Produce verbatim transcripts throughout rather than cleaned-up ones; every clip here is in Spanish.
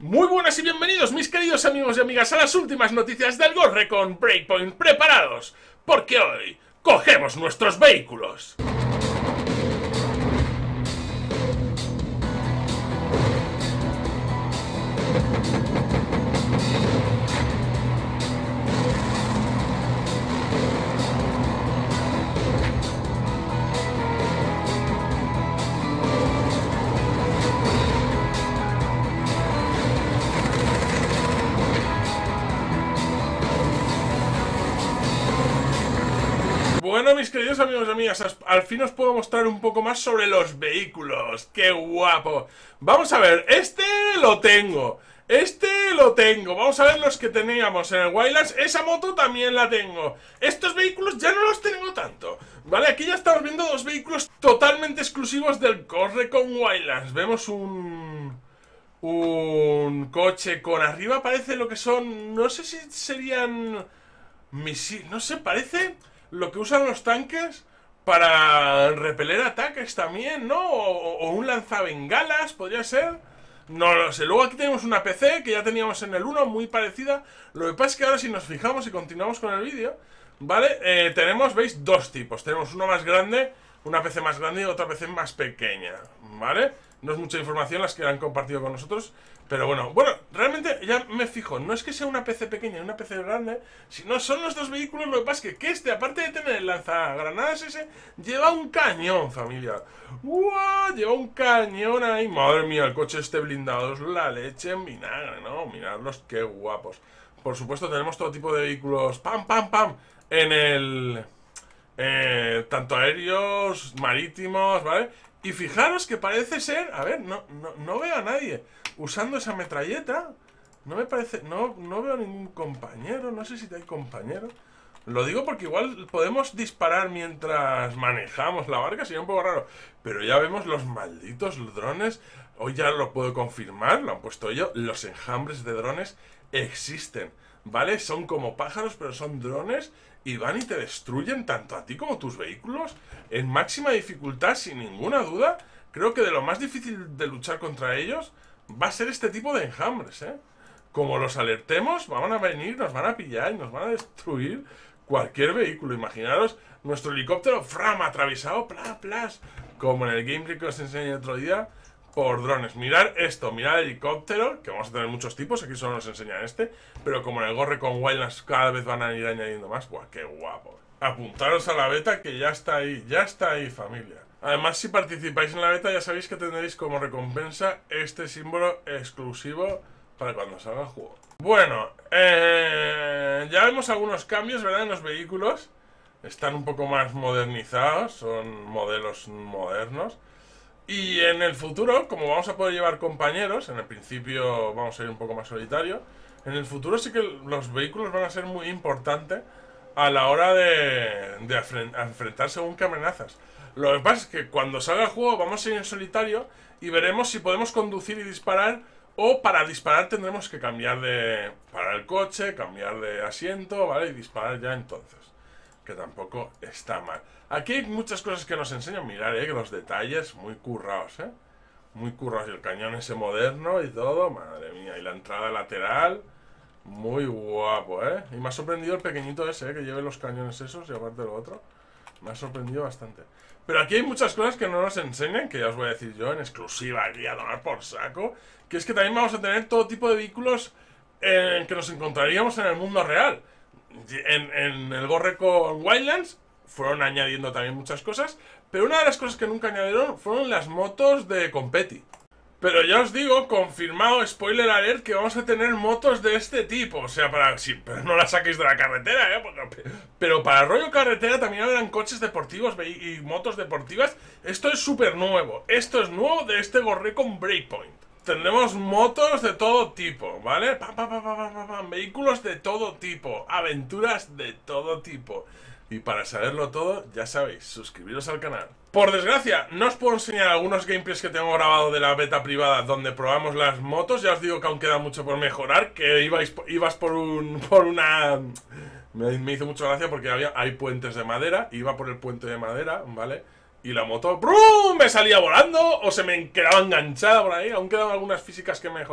Muy buenas y bienvenidos, mis queridos amigos y amigas, a las últimas noticias del Ghost Recon Breakpoint. Preparados, porque hoy cogemos nuestros vehículos. Bueno, mis queridos amigos y amigas, al fin os puedo mostrar un poco más sobre los vehículos. ¡Qué guapo! Vamos a ver, este lo tengo, este lo tengo. Vamos a ver los que teníamos en el Wildlands. Esa moto también la tengo. Estos vehículos ya no los tengo tanto, ¿vale? Aquí ya estamos viendo dos vehículos totalmente exclusivos del Ghost Recon Wildlands. Vemos un... un coche con arriba, parece lo que son... no sé si serían... misiles, no sé, parece... lo que usan los tanques para repeler ataques también, ¿no? O, o un lanzabengalas, podría ser. No lo sé. Luego aquí tenemos una P C que ya teníamos en el uno, muy parecida. Lo que pasa es que ahora si nos fijamos y continuamos con el vídeo, ¿vale? Eh, tenemos, ¿veis? Dos tipos. Tenemos uno más grande, una P C más grande y otra P C más pequeña, ¿vale? No es mucha información las que han compartido con nosotros, pero bueno, bueno, realmente ya me fijo, no es que sea una P C pequeña y una P C grande, sino son los dos vehículos. Lo que pasa es que, que este, aparte de tener el lanzagranadas ese, lleva un cañón, familia. ¡Wow! Lleva un cañón ahí. Madre mía, el coche este blindado es la leche en vinagre, ¿no? Miradlos, qué guapos. Por supuesto tenemos todo tipo de vehículos, pam, pam, pam, en el... Eh, tanto aéreos, marítimos, ¿vale? Y fijaros que parece ser... A ver, no, no, no veo a nadie usando esa metralleta. No me parece... No, no veo a ningún compañero. No sé si hay compañero. Lo digo porque igual podemos disparar mientras manejamos la barca. Sería un poco raro. Pero ya vemos los malditos drones. Hoy ya lo puedo confirmar. Lo han puesto yo. Los enjambres de drones existen, ¿vale? Son como pájaros, pero son drones. Y van y te destruyen tanto a ti como tus vehículos en máxima dificultad, sin ninguna duda. Creo que de lo más difícil de luchar contra ellos va a ser este tipo de enjambres, ¿eh? Como los alertemos, van a venir, nos van a pillar y nos van a destruir cualquier vehículo. Imaginaros nuestro helicóptero, fram, atravesado, plas, plas, como en el gameplay que os enseñé el otro día, por drones. Mirad esto, mirad el helicóptero, que vamos a tener muchos tipos, aquí solo nos enseñan este, pero como en el Ghost Recon Wildlands cada vez van a ir añadiendo más. ¡Buah, qué guapo! Apuntaros a la beta, que ya está ahí, ya está ahí, familia. Además, si participáis en la beta, ya sabéis que tendréis como recompensa este símbolo exclusivo para cuando salga el juego. Bueno, eh, ya vemos algunos cambios, ¿verdad? En los vehículos. Están un poco más modernizados, son modelos modernos. Y en el futuro, como vamos a poder llevar compañeros, en el principio vamos a ir un poco más solitario. En el futuro sí que los vehículos van a ser muy importantes a la hora de, de enfrentarse según qué amenazas. Lo que pasa es que cuando salga el juego vamos a ir en solitario y veremos si podemos conducir y disparar, o para disparar tendremos que cambiar de... parar el coche, cambiar de asiento, ¿vale? Y disparar ya entonces, que tampoco está mal. Aquí hay muchas cosas que nos enseñan. Mirad, eh, que los detalles muy currados, eh. Muy currados. Y el cañón ese moderno y todo. Madre mía. Y la entrada lateral. Muy guapo, eh. Y me ha sorprendido el pequeñito ese, eh, que lleve los cañones esos y aparte lo otro. Me ha sorprendido bastante. Pero aquí hay muchas cosas que no nos enseñan, que ya os voy a decir yo en exclusiva aquí a tomar por saco. Que es que también vamos a tener todo tipo de vehículos eh, que nos encontraríamos en el mundo real. En, en el Ghost Recon Wildlands fueron añadiendo también muchas cosas, pero una de las cosas que nunca añadieron fueron las motos de competi. Pero ya os digo, confirmado, spoiler alert, que vamos a tener motos de este tipo. O sea, para... sí, pero no las saquéis de la carretera, ¿eh? Porque, pero para el rollo carretera también habrán coches deportivos y motos deportivas. Esto es súper nuevo. Esto es nuevo de este Ghost Recon Breakpoint. Tendremos motos de todo tipo, ¿vale? Pam, pam, pam, pam, pam, pam. Vehículos de todo tipo, aventuras de todo tipo. Y para saberlo todo, ya sabéis, suscribiros al canal. Por desgracia, no os puedo enseñar algunos gameplays que tengo grabado de la beta privada donde probamos las motos. Ya os digo que aún queda mucho por mejorar, que ibais, ibas por un... por una... Me, me hizo mucha gracia porque había, hay puentes de madera, iba por el puente de madera, ¿vale? Y la moto, ¡brum!, me salía volando o se me quedaba enganchada por ahí. Aún quedan algunas físicas que mejorar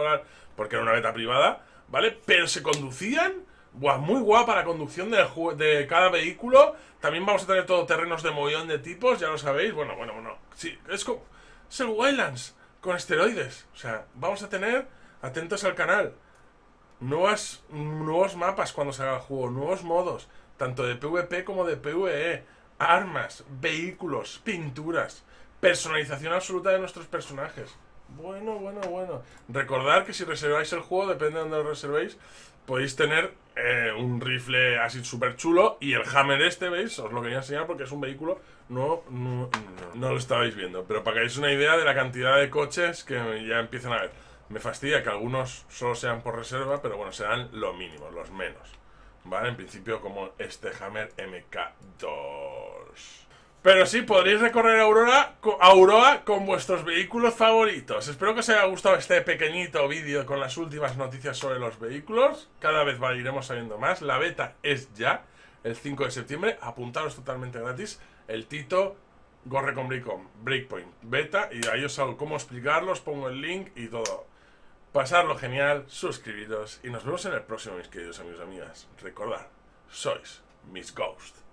porque era una beta privada, ¿vale? Pero se conducían, buah, muy guapa la conducción de, de cada vehículo. También vamos a tener todoterrenos de mogollón de tipos, ya lo sabéis. Bueno, bueno, bueno, sí, es como... es el Wildlands con esteroides. O sea, vamos a tener, atentos al canal, nuevas, nuevos mapas cuando salga el juego, nuevos modos, tanto de PvP como de PvE, armas, vehículos, pinturas, personalización absoluta de nuestros personajes. Bueno, bueno, bueno. Recordad que si reserváis el juego, depende de donde lo reservéis, podéis tener eh, un rifle así súper chulo. Y el Hammer este, ¿veis? Os lo quería enseñar porque es un vehículo. No, no, no, no lo estabais viendo, pero para que hagáis una idea de la cantidad de coches que ya empiezan a ver. Me fastidia que algunos solo sean por reserva, pero bueno, serán lo mínimo, los menos, ¿vale? En principio como este Hammer M K dos. Pero sí, podréis recorrer Aurora, Aurora con vuestros vehículos favoritos. Espero que os haya gustado este pequeñito vídeo con las últimas noticias sobre los vehículos. Cada vez va, iremos sabiendo más. La beta es ya, el cinco de septiembre. Apuntaros totalmente gratis. El Tito Gorre con Breakpoint Beta. Y ahí os hago cómo explicarlo, os pongo el link y todo. Pasarlo genial, suscribiros y nos vemos en el próximo, mis queridos amigos y amigas. Recordad, sois Miss Ghost.